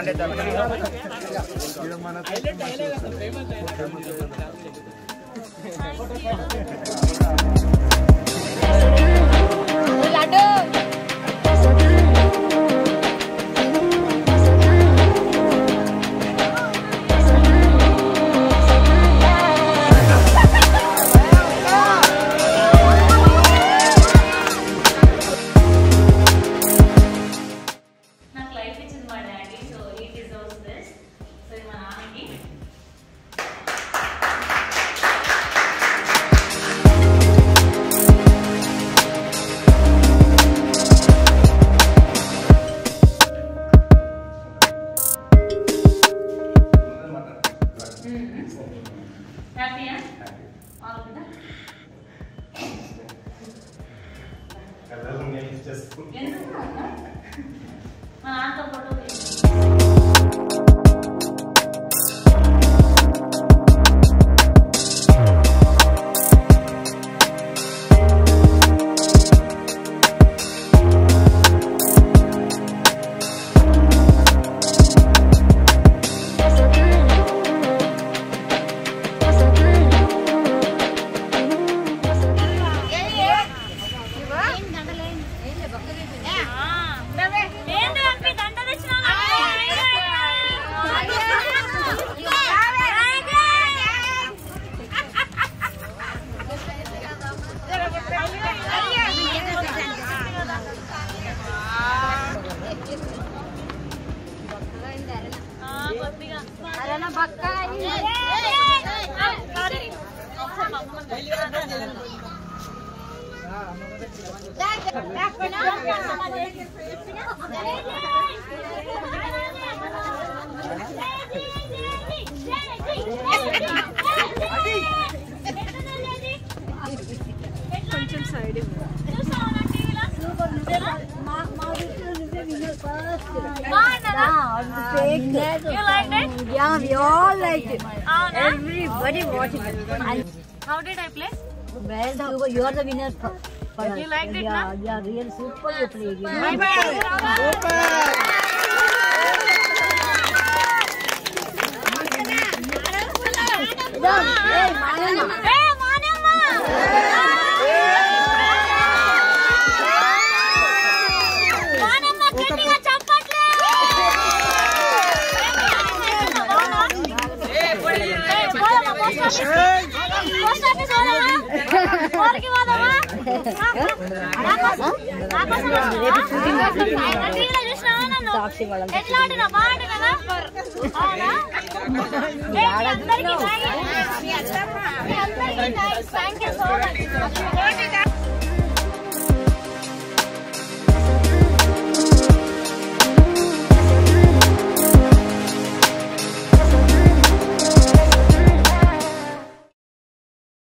కొంచెం side You liked it? Yeah, we all liked it. Everybody watching it. How did I play? Well, you are the winner for us. You liked it, yeah, na? Yeah, real super you played. Bye bye. Thank you so much.